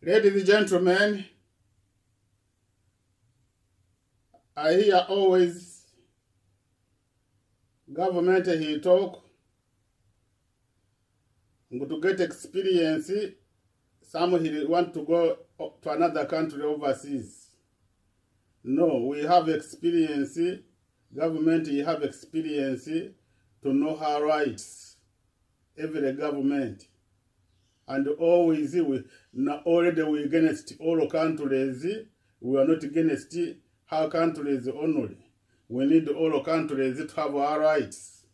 Ladies and gentlemen, I hear always government he talk to get experience. Some he want to go to another country overseas. No, we have experience. Government he have experience to know her rights. Every government. And always we not already we against all countries. We are not against our countries only. We need all countries to have our rights.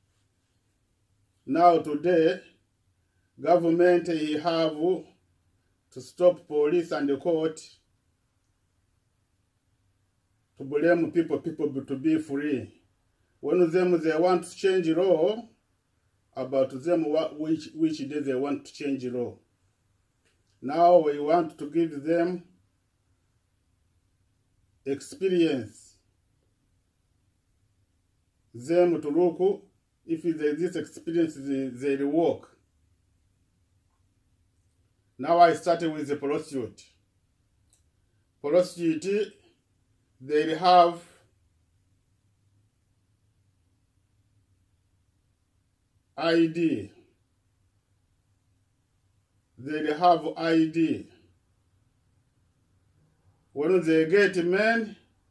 Now today, government he have to stop police and the court to blame people to be free. When them they want to change law, about them which day they want to change law. Now we want to give them experience. Them to look if this experience they work. Now I started with the prostitute. Prostitute, they have ID. They have ID. When they get men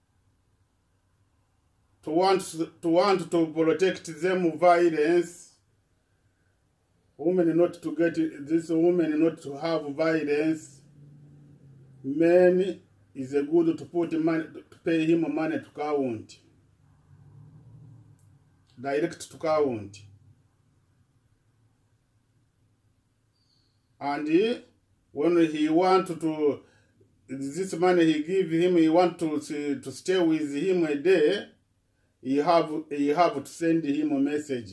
to want to protect them violence, women not to get this woman not to have violence, men is a good to put money to pay him money to count. Direct to count. And when he want to this money he give him, he want to stay with him a day, he have to send him a message.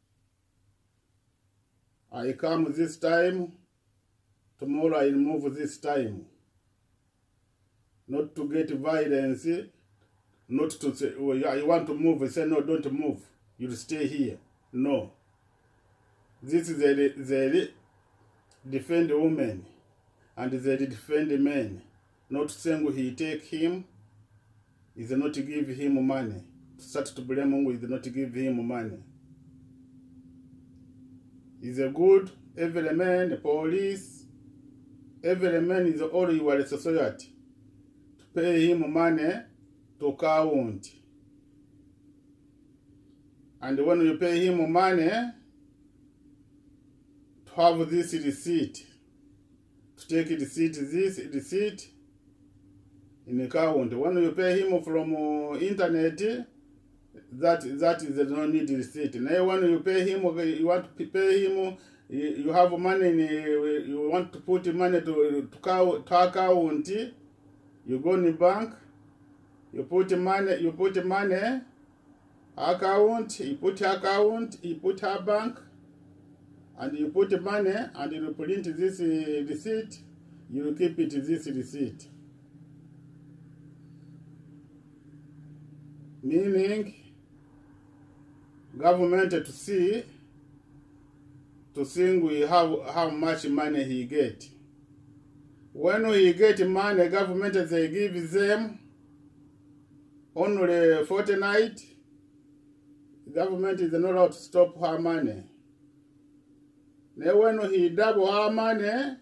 I come this time, tomorrow I move this time. Not to get violence, not to say, oh, I want to move. I say, no, don't move. You'll stay here. No. This is they defend women and they defend men. Not saying he take him, is not to give him money. Start to blame him with not to give him money. Is a good, every man, the police, every man is all your society. To pay him money to count. And when you pay him money, to have this receipt, to take this receipt in account. When you pay him from internet, that is no need receipt. Now when you pay him, you want to pay him, you have money, you want to put money to account, you go in the bank, you put money, account, you put her bank, and you put money, and you print this receipt, you keep it this receipt. Meaning, government to see we have how much money he get. When he get money, government they give them only fortnight. Government is not allowed to stop her money. Now when he double her money,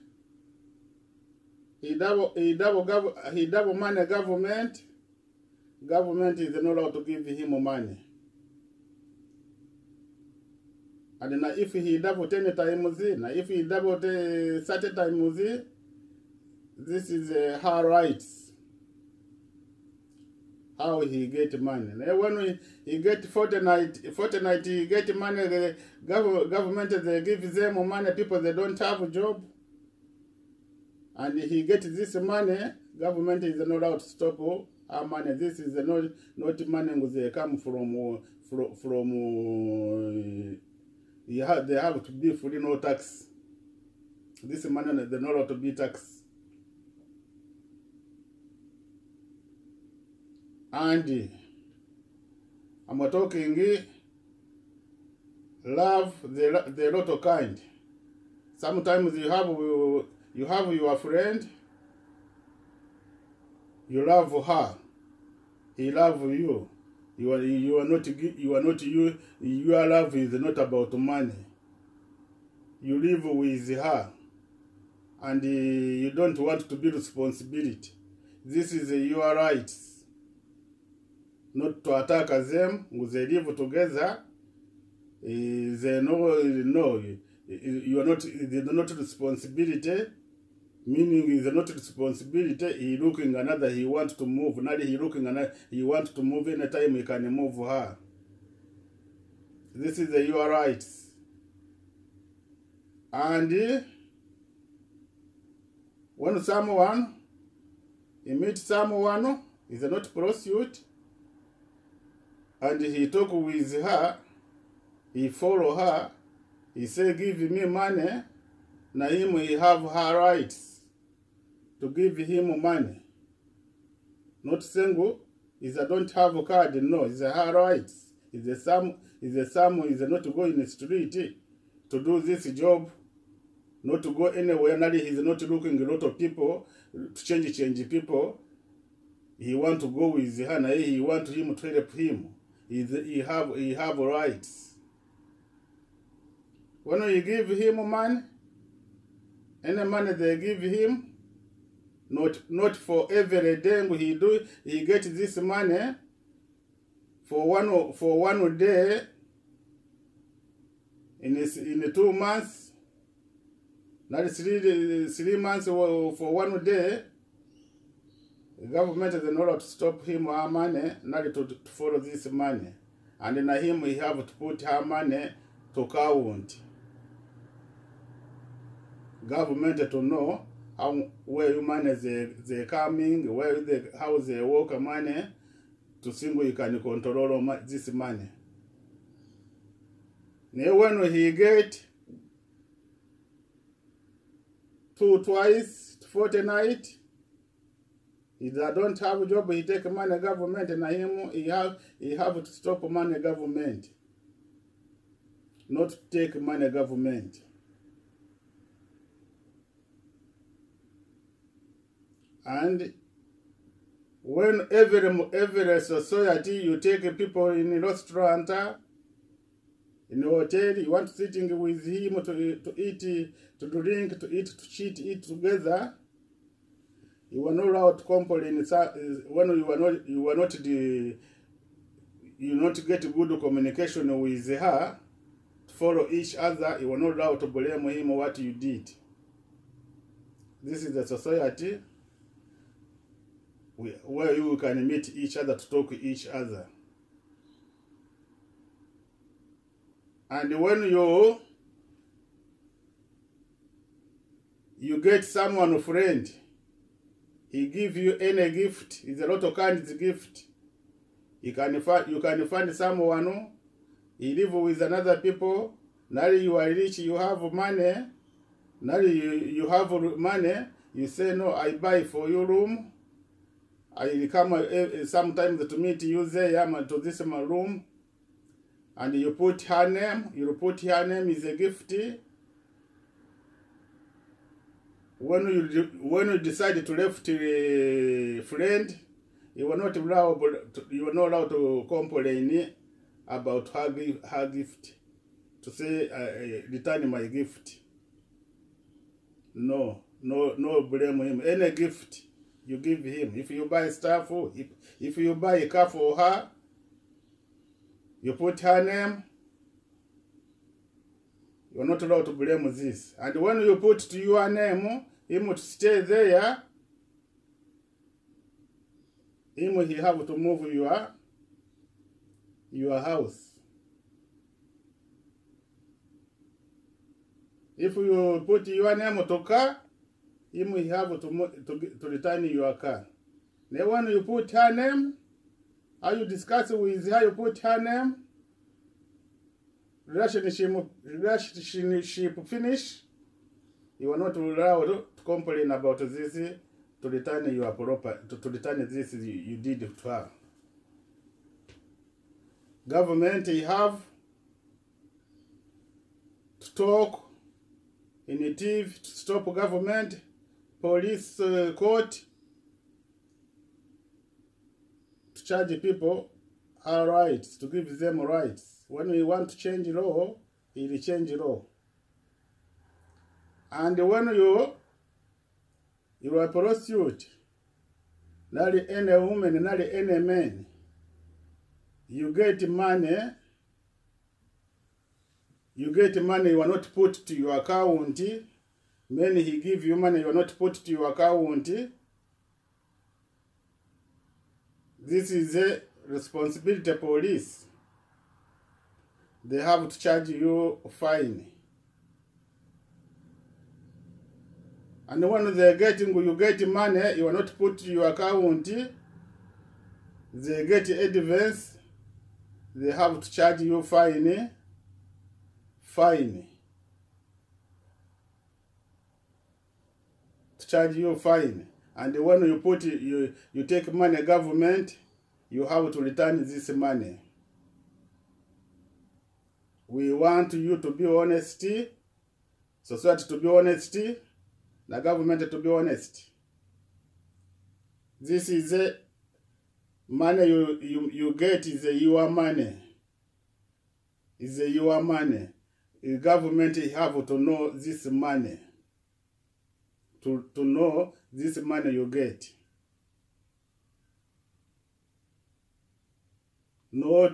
he double money government. Government is not allowed to give him money. And now if he double 10 times, now if he double 30 times, this is her rights. How he get money. Now when he get fortnight he get money, the government they give them money, people they don't have a job. And he get this money, government is not allowed to stop our money. This is not money they come from they have to be free, no tax. This money they're not allowed to be taxed. And I'm talking love, the lot of kind. Sometimes you have You have your friend, you love her, he loves you. Your love is not about money. You live with her, and you don't want to be responsibility. This is your rights. Not to attack them. They live together. They know you are not. They are not responsibility. Meaning is not responsibility. He looking another. He wants to move. Now he looking another. He wants to move anytime he can move her. This is your rights. And when someone, he meets someone, is not prostitute, and he talk with her, he follow her, he say, give me money, na him he have her rights to give him money. Not single, is I don't have a card, no, it's her rights. Is the some is not to go in the street to do this job, not to go anywhere. Now he's not looking a lot of people to change people. He want to go with her, and he want him to help him. He have rights. When you give him money, any money they give him, not for every day he get this money for one day in 2 months. Not 3 months for one day. The government is not to stop him her money, not to follow this money. And then him he have to put her money to count. Government to know where you money they coming, how they work money, to see where you can control this money. Now when he get twice fortnight, if they don't have a job, he take money government, and him he have to stop money government. Not take money government. And when every society you take people in a restaurant, in a hotel, you want sitting with him to eat, to drink, to eat, to cheat, eat together. You are not allowed to complain when you not get good communication with her, to follow each other. You are not allowed to blame him what you did. This is the society where you can meet each other to talk to each other. And when you get someone, a friend, he give you any gift. It's a lot of kinds of gift. You can find someone, he live with another people. Now you are rich, you have money. Now you have money. You say, no, I buy for your room. I come sometimes to meet you there to this room. And you put her name. You put her name is a gift. When you decide to left a friend, you are not allowed to complain about her gift. To say, return my gift. No, blame him. Any gift you give him. If you buy stuff, if you buy a car for her, you put her name, you're not allowed to blame this. And when you put to your name, him to stay there, him he have to move your house. If you put your name to car, him he have to return your car. Then when you put her name, how you discuss with her, you put her name, relationship finish, you are not allowed to complain about this, to return your property, to return this you did to her. Government, you have to talk initiative to stop government, police, court, to charge people our rights, to give them rights. When we want to change law, he will change law. And when you are a prostitute, not any woman, not any man, you get money. You get money you are not put to your account. When he give you money you are not put to your account. This is a responsibility of police. They have to charge you a fine. And when they you get money you are not put to your account, they get advance, they have to charge you fine. To charge you fine. And when you put you take money government, you have to return this money. We want you to be honest, society to be honest, the government to be honest. This is a money you get is your money. Is your money. The government have to know this money. To know this money you get. Not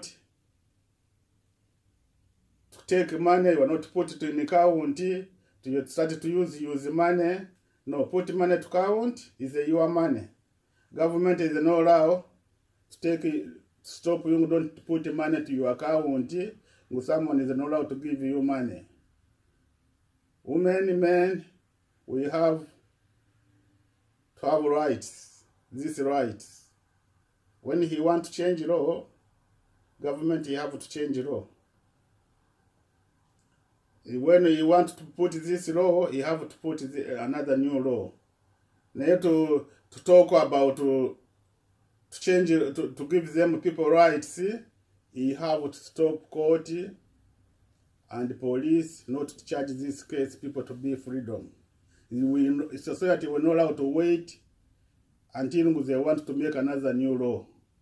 to take money, you are not put it in account, to start to use money. No, put money to account is your money. Government is no allow to stop you, don't put money to your account. Someone is not allowed to give you money. Women, men, we have to have rights. These rights. When he want to change law, government he have to change law. When he want to put this law, he have to put another new law. Now to talk about to change to give them people rights. He have to stop court and police not to charge this case people to be freedom. Society will not allow to wait until they want to make another new law.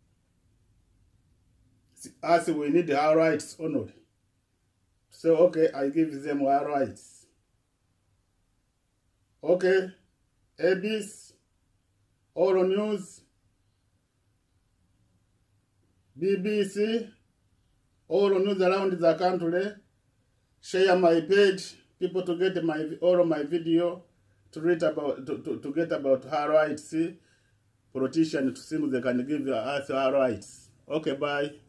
As we need our rights honored. So okay, I give them our rights. Okay, ABS, Oro News, BBC, all news around the country. Share my page, people to get all of my video, to read about to get about her rights. Politicians to see if they can give us our rights. Okay, bye.